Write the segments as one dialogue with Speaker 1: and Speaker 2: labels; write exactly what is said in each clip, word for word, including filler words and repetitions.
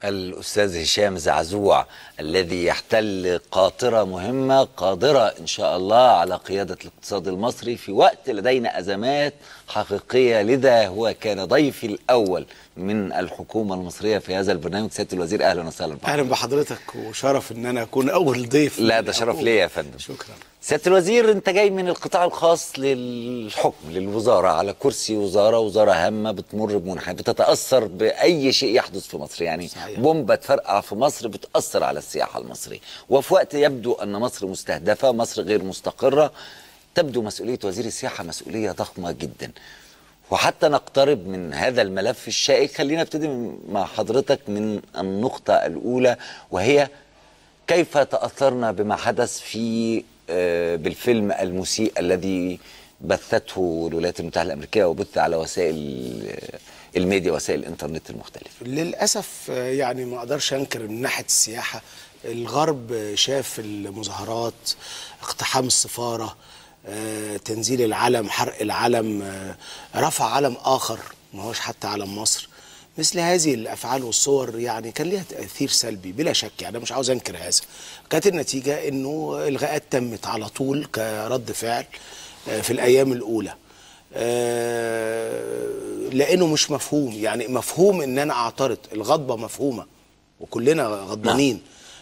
Speaker 1: الأستاذ هشام زعزوع الذي يحتل قاطرة مهمة قادرة إن شاء الله على قيادة الاقتصاد المصري في وقت لدينا أزمات حقيقية. لذا هو كان ضيفي الأول من الحكومة المصرية في هذا البرنامج. سيادة الوزير أهلا وسهلا بك.
Speaker 2: أهلا بحضرتك، وشرف إن أنا أكون أول ضيف.
Speaker 1: لا ده شرف ليا يا فندم.
Speaker 2: شكرا.
Speaker 1: سيادة الوزير، أنت جاي من القطاع الخاص للحكم للوزارة، على كرسي وزارة وزارة هامة بتمر بمنحنى، بتتأثر بأي شيء يحدث في مصر، يعني صحيح. بومبة تفرقع في مصر بتأثر على السياحة المصرية، وفي وقت يبدو أن مصر مستهدفة، مصر غير مستقرة، تبدو مسؤولية وزير السياحة مسؤولية ضخمة جدا. وحتى نقترب من هذا الملف الشائك، خلينا نبتدي مع حضرتك من النقطة الأولى، وهي كيف تأثرنا بما حدث في بالفيلم المسيء الذي بثته الولايات المتحدة الأمريكية وبث على وسائل الميديا وسائل الإنترنت المختلفة.
Speaker 2: للأسف يعني ما أقدرش أنكر من ناحية السياحة، الغرب شاف المظاهرات، اقتحام السفارة، تنزيل العلم، حرق العلم، رفع علم آخر ما هوش حتى علم مصر. مثل هذه الافعال والصور يعني كان ليها تاثير سلبي بلا شك، يعني مش عاوز انكر هذا. كانت النتيجه انه الغاءات تمت على طول كرد فعل في الايام الاولى، لانه مش مفهوم، يعني مفهوم ان انا اعترض، الغضبه مفهومه وكلنا غضبانين.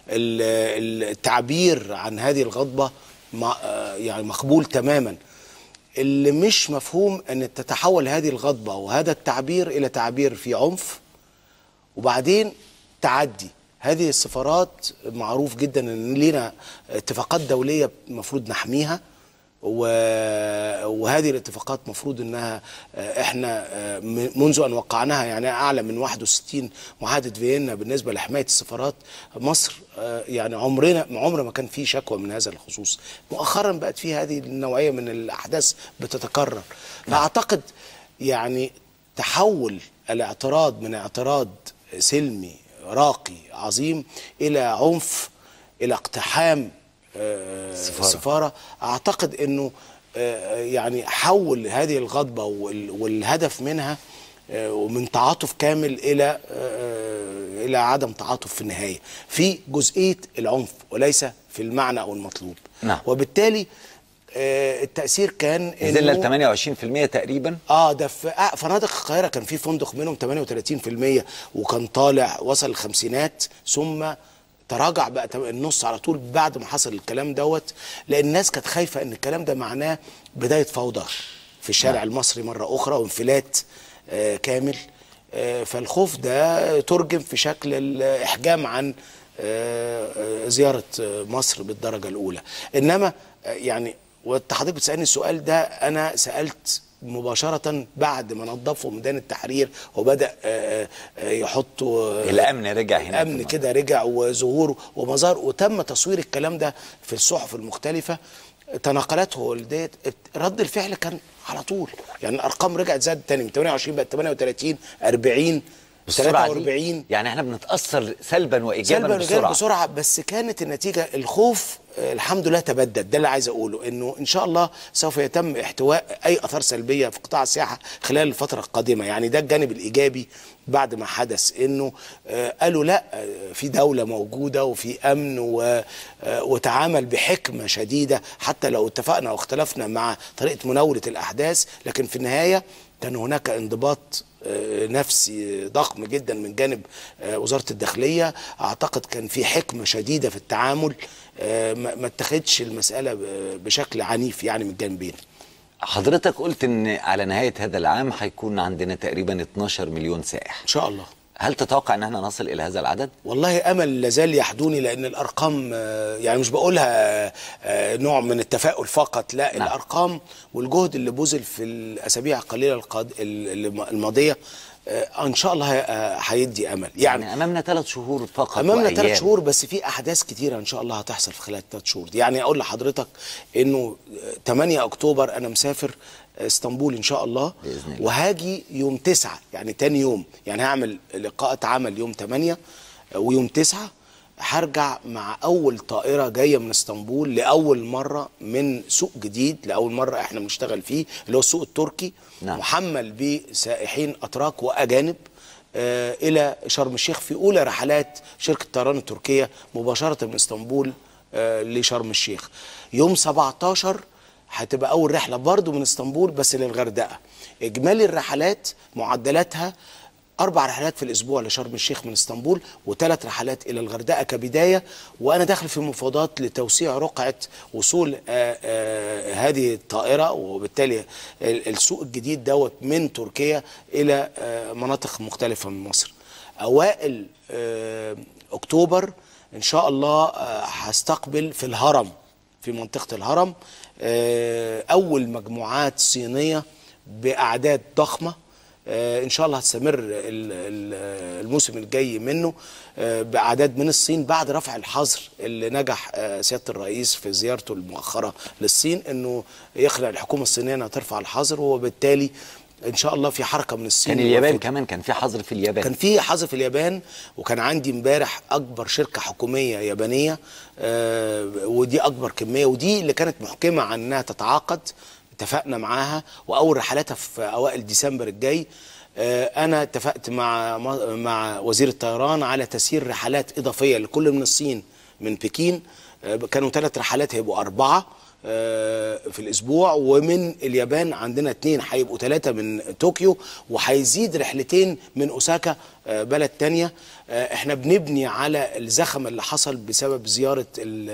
Speaker 2: التعبير عن هذه الغضبه يعني مقبول تماما. اللي مش مفهوم ان تتحول هذه الغضبة وهذا التعبير الى تعبير في عنف وبعدين تعدي. هذه السفارات معروف جدا ان لنا اتفاقات دولية المفروض نحميها، وهذه الاتفاقات مفروض انها احنا منذ ان وقعناها يعني اعلى من واحد وستين معاهدة فيينا بالنسبة لحماية السفارات. مصر يعني عمرنا عمر ما كان في شكوى من هذا الخصوص. مؤخرا بقت في هذه النوعية من الاحداث بتتكرر. فاعتقد يعني تحول الاعتراض من اعتراض سلمي راقي عظيم الى عنف، الى اقتحام السفارة. السفارة اعتقد انه يعني حول هذه الغضبة والهدف منها ومن تعاطف كامل الى الى عدم تعاطف في النهاية في جزئية العنف وليس في المعنى او المطلوب.
Speaker 1: نعم.
Speaker 2: وبالتالي التأثير كان
Speaker 1: نزل ل ثمانية وعشرين بالمئة تقريبا.
Speaker 2: اه ده في فنادق القاهرة كان في فندق منهم ثمانية وثلاثين بالمئة وكان طالع وصل الخمسينات، ثم تراجع بقى النص على طول بعد ما حصل الكلام دوت، لان الناس كانت خايفه ان الكلام ده معناه بدايه فوضى في الشارع المصري مره اخرى وانفلات آه كامل. آه فالخوف ده ترجم في شكل الاحجام عن آه زياره مصر بالدرجه الاولى. انما آه يعني وانت حضرتك بتسالني السؤال ده، انا سالت مباشرة بعد ما نظفوا ميدان التحرير وبدأ يحطوا
Speaker 1: الأمن رجع هنا،
Speaker 2: الأمن كده رجع وظهوره ومظاهر، وتم تصوير الكلام ده في الصحف المختلفة، تناقلاته ديت، رد الفعل كان على طول. يعني الأرقام رجعت زادت تاني من ثمانية وعشرين بقت ثمانية وثلاثين أربعين ثلاثة وأربعين.
Speaker 1: يعني احنا بنتأثر سلبا وإيجابا
Speaker 2: سلبا
Speaker 1: بسرعة.
Speaker 2: بسرعة. بس كانت النتيجة الخوف الحمد لله تبدد. ده اللي عايز اقوله، انه ان شاء الله سوف يتم احتواء اي اثار سلبيه في قطاع السياحه خلال الفتره القادمه. يعني ده الجانب الايجابي بعد ما حدث، انه آه قالوا لا، آه في دوله موجوده وفي امن آه وتعامل بحكمه شديده، حتى لو اتفقنا او اختلفنا مع طريقه مناوله الاحداث، لكن في النهايه كان هناك انضباط نفسي ضخم جدا من جانب وزارة الداخلية. اعتقد كان في حكمة شديدة في التعامل، ما اتخذش المسألة بشكل عنيف يعني من جانبين.
Speaker 1: حضرتك قلت ان على نهاية هذا العام هيكون عندنا تقريبا اتناشر مليون سائح
Speaker 2: ان شاء الله.
Speaker 1: هل تتوقع ان احنا نصل الى هذا العدد؟
Speaker 2: والله امل لازال يحدوني، لان الارقام يعني مش بقولها نوع من التفاؤل فقط، لا. نعم. الارقام والجهد اللي بذل في الاسابيع القليله الماضيه ان شاء الله هيدي امل. يعني,
Speaker 1: يعني امامنا ثلاث شهور فقط،
Speaker 2: امامنا ثلاث شهور بس في احداث كتيره ان شاء الله هتحصل في خلال ثلاث شهور. يعني اقول لحضرتك انه ثمانية اكتوبر انا مسافر اسطنبول ان شاء الله بإذن الله، وهاجي يوم تسعة يعني تاني يوم. يعني هعمل لقاءات عمل يوم ثمانية ويوم تسعة هرجع مع اول طائره جايه من اسطنبول لاول مره من سوق جديد، لاول مره احنا بنشتغل فيه اللي هو السوق التركي. نعم. محمل بسائحين اتراك واجانب آه الى شرم الشيخ في اولى رحلات شركه الطيران التركيه مباشره من اسطنبول آه لشرم الشيخ. يوم سبعتاشر هتبقى اول رحله برضو من اسطنبول بس للغردقه. اجمالي الرحلات معدلاتها أربع رحلات في الأسبوع لشرم الشيخ من اسطنبول وثلاث رحلات إلى الغردقة كبداية، وأنا داخل في مفاوضات لتوسيع رقعة وصول آآ آآ هذه الطائرة، وبالتالي السوق الجديد دوت من تركيا إلى مناطق مختلفة من مصر. أوائل أكتوبر إن شاء الله هستقبل في الهرم، في منطقة الهرم، أول مجموعات صينية بأعداد ضخمة ان شاء الله هتستمر الموسم الجاي منه باعداد من الصين بعد رفع الحظر اللي نجح سياده الرئيس في زيارته المؤخره للصين انه يقنع الحكومه الصينيه انها ترفع الحظر، وبالتالي ان شاء الله في حركه من الصين.
Speaker 1: كان اليابان كمان كان في حظر في اليابان،
Speaker 2: كان في حظر في اليابان، وكان عندي امبارح اكبر شركه حكوميه يابانيه آه ودي اكبر كميه، ودي اللي كانت محكمه عن انها تتعاقد، اتفقنا معاها واول رحلاتها في اوائل ديسمبر الجاي. آه انا اتفقت مع مع وزير الطيران على تسيير رحلات اضافيه لكل من الصين من بكين، آه كانوا ثلاث رحلات هيبقوا اربعه في الاسبوع، ومن اليابان عندنا اثنين هيبقوا ثلاثه من طوكيو، وهيزيد رحلتين من اوساكا بلد تانية. احنا بنبني على الزخم اللي حصل بسبب زياره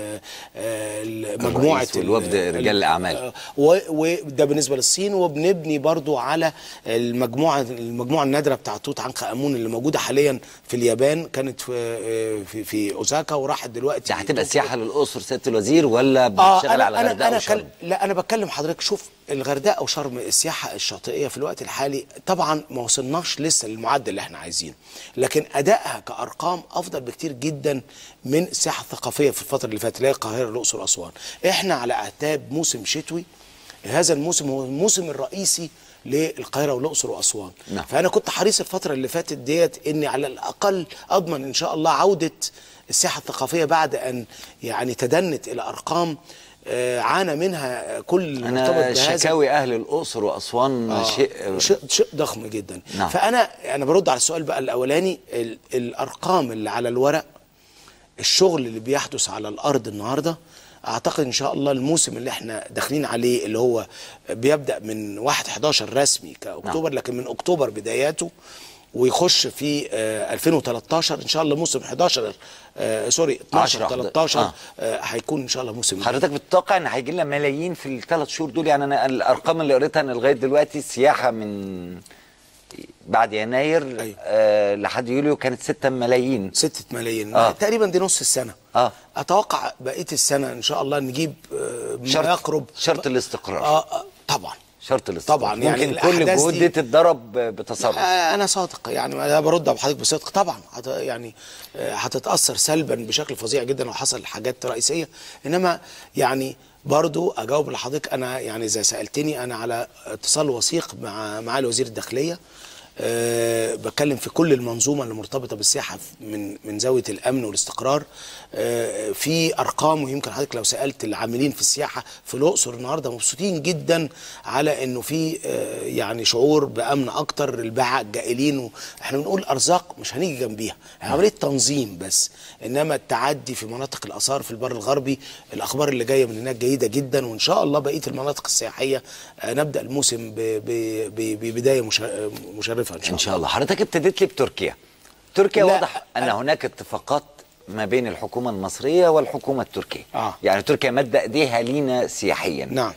Speaker 2: مجموعه
Speaker 1: الوفد رجال الاعمال،
Speaker 2: وده بالنسبه للصين، وبنبني برضو على المجموعه المجموعه النادره بتاعه توت عنخ امون اللي موجوده حاليا في اليابان، كانت في في, في اوساكا وراحت دلوقتي.
Speaker 1: هتبقى سياحه للاقصر سياده الوزير ولا بتشتغل
Speaker 2: آه
Speaker 1: على الغردقه وشرم؟
Speaker 2: لا انا بتكلم حضرتك، شوف الغردقه وشرم السياحه الشاطئيه في الوقت الحالي طبعا ما وصلناش لسه للمعدل اللي احنا عايزينه، لكن ادائها كارقام افضل بكتير جدا من السياحه الثقافيه في الفتره اللي فاتت اللي هي القاهره الاقصر اسوان. احنا على اعتاب موسم شتوي، هذا الموسم هو الموسم الرئيسي للقاهره والاقصر واسوان. نعم. فانا كنت حريص الفتره اللي فاتت ديت اني على الاقل اضمن ان شاء الله عوده السياحه الثقافيه بعد ان يعني تدنت الى ارقام عانى منها كل
Speaker 1: أنا شكاوي أهل الأقصر وأسوان آه شيء
Speaker 2: شيء شيء ضخم جدا. نعم. فأنا أنا برد على السؤال بقى الأولاني، الأرقام اللي على الورق، الشغل اللي بيحدث على الأرض النهارده، أعتقد إن شاء الله الموسم اللي إحنا داخلين عليه اللي هو بيبدأ من واحد حداشر رسمي كأكتوبر، نعم. لكن من أكتوبر بداياته ويخش في آه ألفين وتلتاشر ان شاء الله موسم حداشر آه سوري اتناشر تلتاشر آه. آه هيكون ان شاء الله موسم.
Speaker 1: حضرتك بتتوقع ان هيجي لنا ملايين في الثلاث شهور دول؟ يعني انا الارقام اللي قريتها ان لغايه دلوقتي السياحه من بعد يناير أيوه. آه لحد يوليو كانت ستة ملايين
Speaker 2: ستة ملايين آه. تقريبا دي نص السنه. اه اتوقع بقيه السنه ان شاء الله نجيب آه ما
Speaker 1: شرط
Speaker 2: يقرب
Speaker 1: شرط الاستقرار.
Speaker 2: اه, آه طبعا
Speaker 1: شرط الاستقرار
Speaker 2: طبعا،
Speaker 1: يعني ممكن كل جهود دي تتضرب بتصرف.
Speaker 2: انا صادق يعني، انا برد على حضرتك بصدق طبعا يعني هتتاثر سلبا بشكل فظيع جدا لو حصل حاجات رئيسيه، انما يعني برضو اجاوب لحضرتك. انا يعني اذا سالتني انا على اتصال وثيق مع معالي وزير الداخليه، أه بتكلم في كل المنظومه اللي مرتبطه بالسياحه من من زاويه الامن والاستقرار. أه في ارقام، ويمكن حضرتك لو سالت العاملين في السياحه في الاقصر النهارده مبسوطين جدا على انه في أه يعني شعور بامن اكتر، الباعة الجائلين، احنا بنقول ارزاق مش هنيجي جنبيها، عمليه تنظيم بس، انما التعدي في مناطق الاثار في البر الغربي الاخبار اللي جايه من هناك جيده جدا، وان شاء الله بقيه المناطق السياحيه أه نبدا الموسم ببدايه مشرفه إن شاء,
Speaker 1: إن شاء الله. حضرتك ابتديت لي بتركيا. تركيا واضح أن أنا هناك اتفاقات ما بين الحكومة المصرية والحكومة التركية. آه. يعني تركيا مد ايديها لينا سياحيا.
Speaker 2: نعم.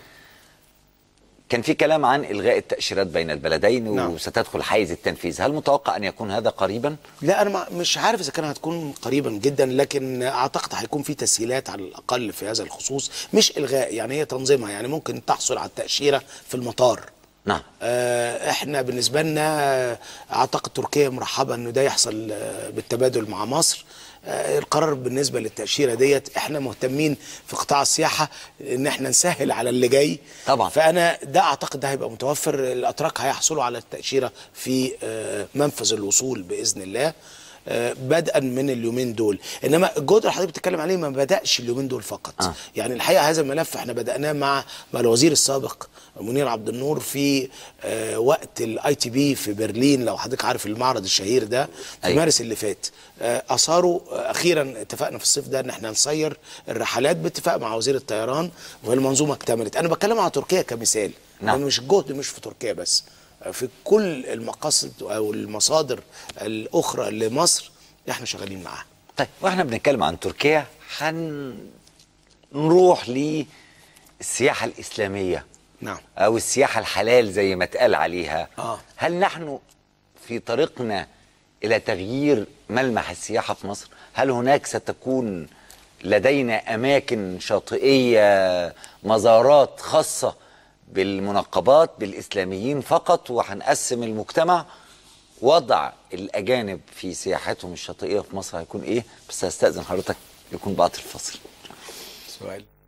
Speaker 1: كان في كلام عن إلغاء التأشيرات بين البلدين، نعم. وستدخل حيز التنفيذ، هل متوقع أن يكون هذا قريبا؟
Speaker 2: لا أنا مش عارف إذا كانت هتكون قريبا جدا، لكن أعتقد هيكون في تسهيلات على الأقل في هذا الخصوص، مش إلغاء يعني هي تنظيمها، يعني ممكن تحصل على التأشيرة في المطار.
Speaker 1: نعم.
Speaker 2: آه احنا بالنسبه لنا اعتقد تركيا مرحبه انه ده يحصل آه بالتبادل مع مصر. آه القرار بالنسبه للتاشيره ديت، احنا مهتمين في قطاع السياحه ان احنا نسهل على اللي جاي
Speaker 1: طبعا،
Speaker 2: فانا ده اعتقد ده هيبقى متوفر. الاتراك هيحصلوا على التاشيره في آه منفذ الوصول باذن الله. بدءا من اليومين دول. انما الجهد اللي حضرتك بتتكلم عليه ما بداش اليومين دول فقط. آه. يعني الحقيقه هذا الملف احنا بداناه مع مع الوزير السابق منير عبد النور في آه وقت الاي تي بي في برلين، لو حضرتك عارف المعرض الشهير ده في أي. مارس اللي فات. آه اثاروا آه اخيرا اتفقنا في الصيف ده ان احنا نسير الرحلات باتفاق مع وزير الطيران، والمنظومه اكتملت. انا بتكلم على تركيا كمثال. نعم. مش الجهد مش في تركيا بس، في كل المقاصد او المصادر الاخرى لمصر احنا شغالين معاها.
Speaker 1: طيب واحنا بنتكلم عن تركيا هنروح للسياحه الاسلاميه.
Speaker 2: نعم.
Speaker 1: او السياحه الحلال زي ما اتقال عليها.
Speaker 2: آه.
Speaker 1: هل نحن في طريقنا الى تغيير ملمح السياحه في مصر؟ هل هناك ستكون لدينا اماكن شاطئيه، مزارات خاصه بالمنقبات بالإسلاميين فقط، وهنقسم المجتمع؟ وضع الأجانب في سياحتهم الشاطئية في مصر هيكون إيه؟ بس هستأذن حضرتك يكون بعد الفصل.
Speaker 2: سؤال